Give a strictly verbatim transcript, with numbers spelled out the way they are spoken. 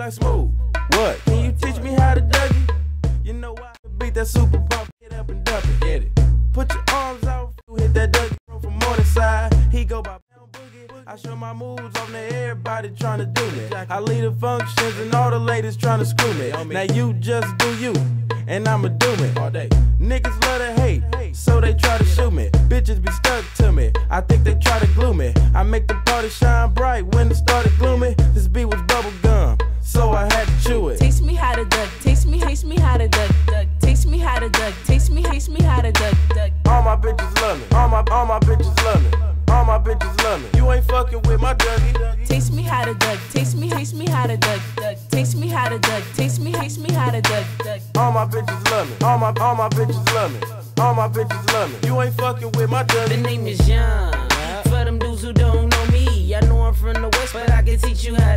like Smooth. What? Can you teach me how to Dougie? You know I can beat that super bump, get up and dump it. Get it. Put your arms out, hit that Dougie from Morningside. He go by Boogie. I show my moves on to everybody trying to do me. I lead the functions and all the ladies trying to screw me. Now you just do you, and I'ma do it all day. Niggas love to hate, so they try to shoot me. Bitches be stuck to me, I think they try to glue me. I make the party shine bright when it started gloomy. This beat was bubble gum, so I had to chew it. Taste me how to duck, taste me, taste me how to duck, duck. Taste me how to duck, taste me, taste me how to duck, duck. All my bitches love me, all my, all my bitches love me. All my bitches love me. You ain't fucking with my Dougie. Taste me how to duck, taste me, taste me how to duck, duck. Taste me how to duck, taste me, taste me how to duck, duck. All my bitches love me. All my, all my bitches love me. All my bitches love me. You ain't fucking with my Dougie. The name is Young. For them dudes who don't know me, I know I'm from the West, but I can teach you how